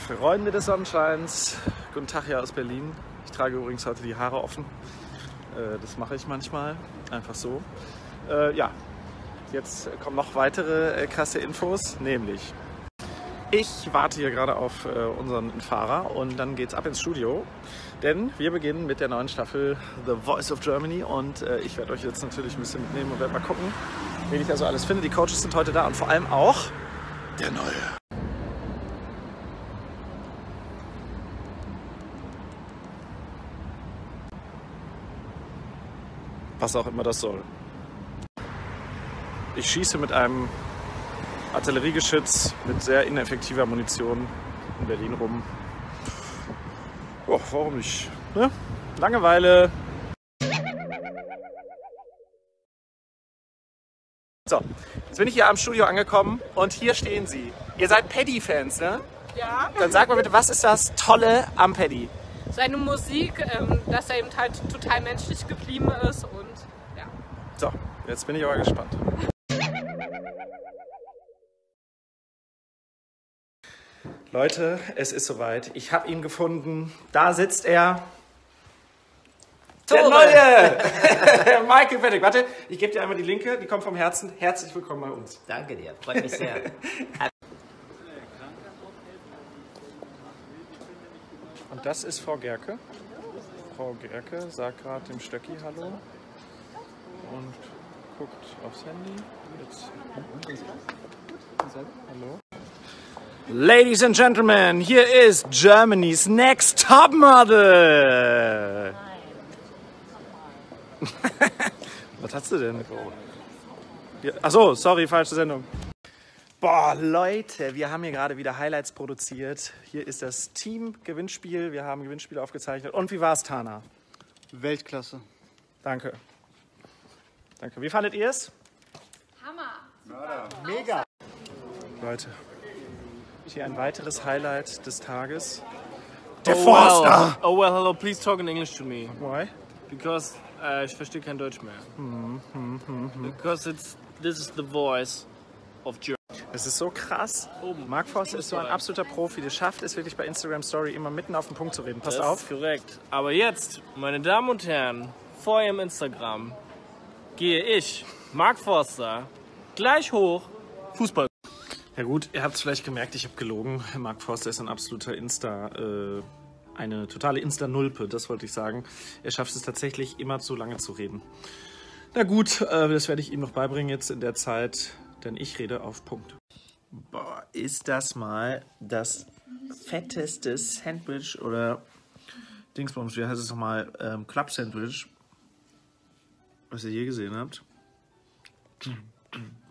Freunde des Sonnenscheins, guten Tag hier aus Berlin. Ich trage übrigens heute die Haare offen. Das mache ich manchmal, einfach so. Ja, jetzt kommen noch weitere krasse Infos, nämlich ich warte hier gerade auf unseren Fahrer und dann geht's ab ins Studio. Denn wir beginnen mit der neuen Staffel The Voice of Germany und ich werde euch jetzt natürlich ein bisschen mitnehmen und werde mal gucken, wen ich also alles finde. Die Coaches sind heute da und vor allem auch der Neue. Was auch immer das soll. Ich schieße mit einem Artilleriegeschütz mit sehr ineffektiver Munition in Berlin rum. Oh, warum nicht? Ne? Langeweile. So, jetzt bin ich hier am Studio angekommen und hier stehen sie. Ihr seid Paddy-Fans, ne? Ja. Dann sag mal bitte, was ist das Tolle am Paddy? Seine Musik, dass er eben halt total menschlich geblieben ist und ja. So, jetzt bin ich aber gespannt. Leute, es ist soweit. Ich habe ihn gefunden. Da sitzt er. Der Neue! Michael Pettig. Warte, ich gebe dir einmal die Linke, die kommt vom Herzen. Herzlich willkommen bei uns. Danke dir, freut mich sehr. Und das ist Frau Gerke. Frau Gerke sagt gerade dem Stöcki Hallo und guckt aufs Handy. Jetzt. Hallo. Ladies and Gentlemen, here is Germany's next top model. Was hast du denn? Achso, sorry, falsche Sendung. Boah, Leute, wir haben hier gerade wieder Highlights produziert. Hier ist das Team-Gewinnspiel. Wir haben Gewinnspiele aufgezeichnet. Und wie war's, Tana? Weltklasse. Danke. Danke. Wie fandet ihr es? Hammer. Mega. Leute, hier ein weiteres Highlight des Tages. Der Forster! Oh well, hello, please talk in English to me. Why? Because ich verstehe kein Deutsch mehr. Because this is the voice of Germany. Es ist so krass. Mark Forster ist so ein absoluter Profi. Der schafft es wirklich bei Instagram Story immer mitten auf den Punkt zu reden. Passt Das auf. ist korrekt. Aber jetzt, meine Damen und Herren, vor Ihrem Instagram gehe ich, Mark Forster, gleich hoch Fußball. Ja gut, ihr habt es vielleicht gemerkt, ich habe gelogen. Mark Forster ist ein absoluter eine totale Insta-Nulpe, das wollte ich sagen. Er schafft es tatsächlich immer zu lange zu reden. Na gut, das werde ich ihm noch beibringen jetzt in der Zeit, denn ich rede auf Punkt. Boah, ist das mal das fetteste Sandwich oder Dingsbums, wie heißt es nochmal, Club-Sandwich, was ihr je gesehen habt.